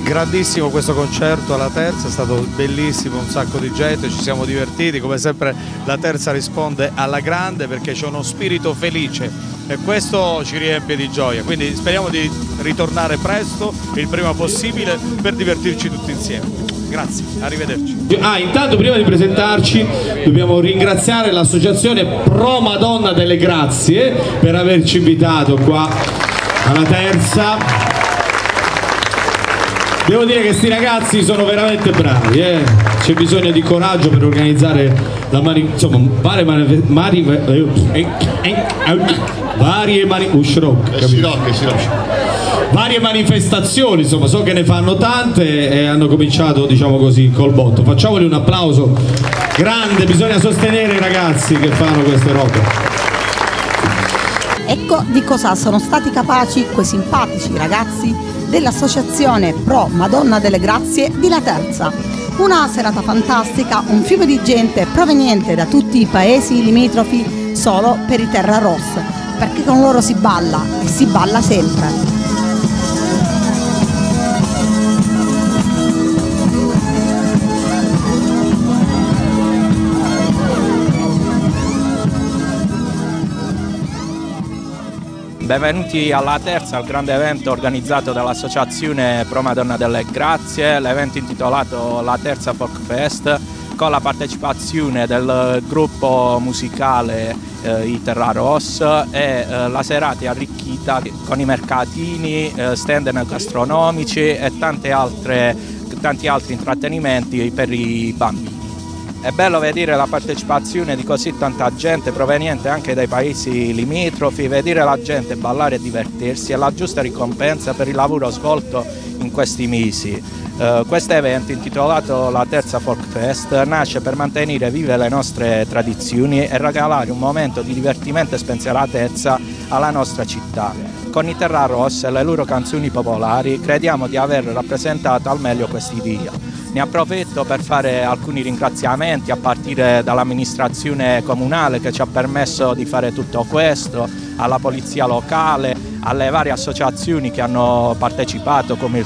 grandissimo questo concerto alla Terza, è stato bellissimo, un sacco di gente, ci siamo divertiti, come sempre la Terza risponde alla grande perché c'è uno spirito felice e questo ci riempie di gioia, quindi speriamo di ritornare presto, il prima possibile, per divertirci tutti insieme. Grazie, arrivederci. Intanto prima di presentarci dobbiamo ringraziare l'associazione Pro Madonna delle Grazie per averci invitato qua alla Terza. Devo dire che sti ragazzi sono veramente bravi, c'è bisogno di coraggio per organizzare la varie manifestazioni, insomma, so che ne fanno tante e hanno cominciato, diciamo così, col botto. Facciamoli un applauso grande, bisogna sostenere i ragazzi che fanno queste robe. Ecco di cosa sono stati capaci quei simpatici ragazzi dell'associazione Pro Madonna delle Grazie di La Terza. Una serata fantastica, un fiume di gente proveniente da tutti i paesi limitrofi solo per i Terra Rossa, perché con loro si balla e si balla sempre. Benvenuti alla Terza, al grande evento organizzato dall'associazione Pro Madonna delle Grazie, l'evento intitolato La Terza Folk Fest, con la partecipazione del gruppo musicale I Terra Ross e la serata è arricchita con i mercatini, stand gastronomici e tanti altri intrattenimenti per i bambini. È bello vedere la partecipazione di così tanta gente proveniente anche dai paesi limitrofi, vedere la gente ballare e divertirsi è la giusta ricompensa per il lavoro svolto in questi mesi. Questo evento, intitolato La Terza Folk Fest, nasce per mantenere vive le nostre tradizioni e regalare un momento di divertimento e spensieratezza alla nostra città. Con i Terra Rossa e le loro canzoni popolari crediamo di aver rappresentato al meglio quest'idea. Ne approfitto per fare alcuni ringraziamenti a partire dall'amministrazione comunale che ci ha permesso di fare tutto questo, alla polizia locale, alle varie associazioni che hanno partecipato come il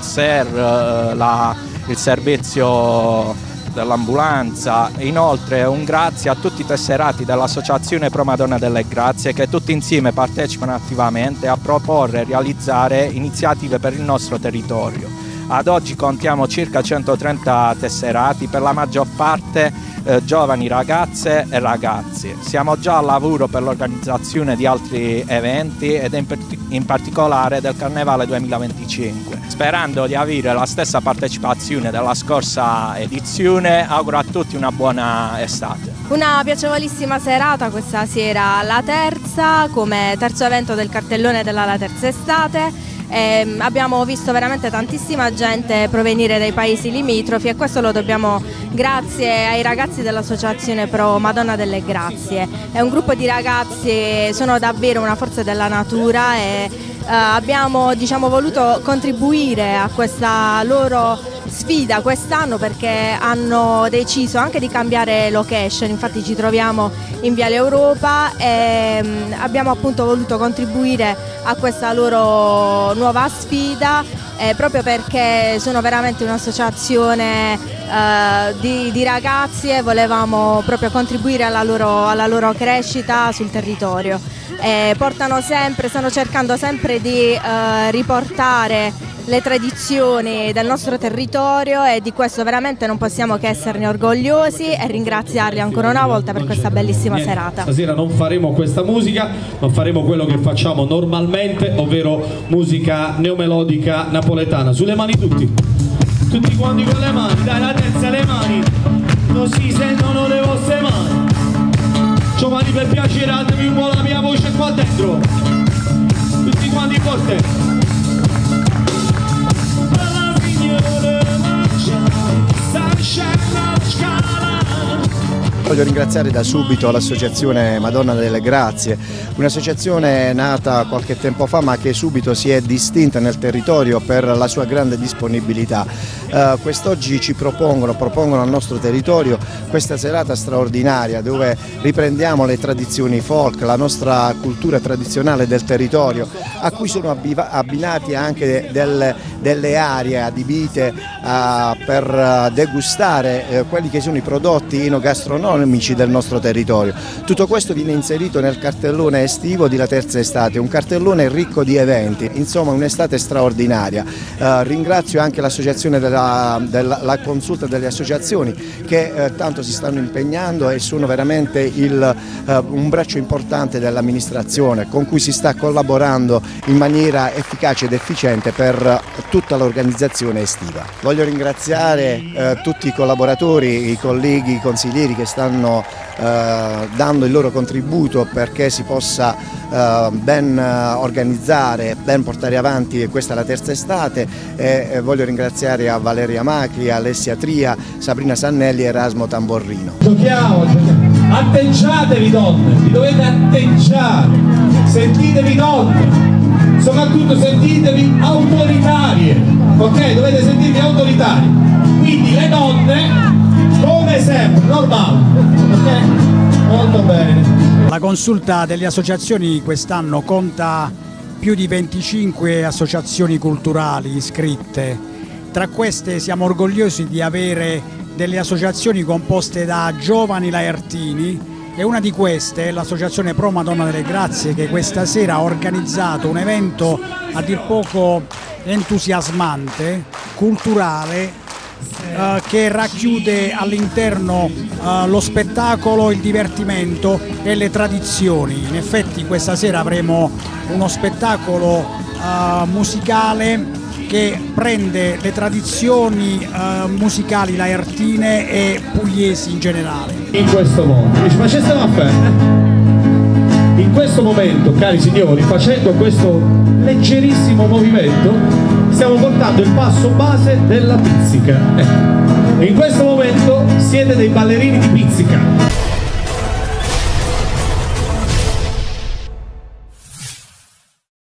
SER, il servizio dell'ambulanza. Inoltre un grazie a tutti i tesserati dell'associazione Pro Madonna delle Grazie che tutti insieme partecipano attivamente a proporre e realizzare iniziative per il nostro territorio. Ad oggi contiamo circa 130 tesserati, per la maggior parte giovani ragazze e ragazzi. Siamo già al lavoro per l'organizzazione di altri eventi ed in particolare del Carnevale 2025. Sperando di avere la stessa partecipazione della scorsa edizione, auguro a tutti una buona estate. Una piacevolissima serata questa sera alla Terza, come terzo evento del cartellone della La Terza Estate. Abbiamo visto veramente tantissima gente provenire dai paesi limitrofi e questo lo dobbiamo grazie ai ragazzi dell'associazione Pro Madonna delle Grazie. È un gruppo di ragazzi, sono davvero una forza della natura e abbiamo voluto contribuire a questa loro sfida quest'anno perché hanno deciso anche di cambiare location, infatti ci troviamo in Viale Europa e abbiamo appunto voluto contribuire a questa loro nuova sfida proprio perché sono veramente un'associazione di ragazzi e volevamo proprio contribuire alla loro crescita sul territorio. Stanno cercando sempre di riportare le tradizioni del nostro territorio e di questo veramente non possiamo che esserne orgogliosi e ringraziarli ancora una volta per questa bellissima serata. Stasera non faremo questa musica, ma faremo quello che facciamo normalmente, ovvero musica neomelodica napoletana. Sulle mani tutti quanti con le mani, dai, La Terza, le mani, non si sentono le vostre mani. Giovani, per piacere, alzavi un po' la mia voce qua dentro, tutti quanti forte. Voglio ringraziare da subito l'associazione Madonna delle Grazie, un'associazione nata qualche tempo fa ma che subito si è distinta nel territorio per la sua grande disponibilità. Quest'oggi ci propongono al nostro territorio questa serata straordinaria dove riprendiamo le tradizioni folk, la nostra cultura tradizionale del territorio, a cui sono abbinati anche delle aree adibite per degustare quelli che sono i prodotti enogastronomici del nostro territorio. Tutto questo viene inserito nel cartellone estivo di La Terza Estate, un cartellone ricco di eventi, insomma un'estate straordinaria. Ringrazio anche l'associazione la consulta delle associazioni che tanto si stanno impegnando e sono veramente un braccio importante dell'amministrazione con cui si sta collaborando in maniera efficace ed efficiente per tutta l'organizzazione estiva. Voglio ringraziare tutti i collaboratori, i colleghi, i consiglieri che stanno dando il loro contributo perché si possa ben organizzare, ben portare avanti questa La Terza Estate, e voglio ringraziare a Valeria Macri, Alessia Tria, Sabrina Sannelli e Erasmo Tamborrino. Giochiamo, atteggiatevi donne, vi dovete atteggiare, sentitevi donne, soprattutto sentitevi autoritarie, ok? Dovete sentirvi autoritarie, quindi le donne come sempre, normale, ok? Molto bene. La consulta delle associazioni quest'anno conta più di 25 associazioni culturali iscritte. Tra queste siamo orgogliosi di avere delle associazioni composte da giovani laertini e una di queste è l'associazione Pro Madonna delle Grazie, che questa sera ha organizzato un evento a dir poco entusiasmante, culturale, che racchiude all'interno lo spettacolo, il divertimento e le tradizioni. In effetti questa sera avremo uno spettacolo musicale che prende le tradizioni musicali laertine e pugliesi in generale. In questo modo, ma ci stiamo a fare? In questo momento, cari signori, facendo questo leggerissimo movimento, stiamo portando il passo base della pizzica. In questo momento siete dei ballerini di pizzica.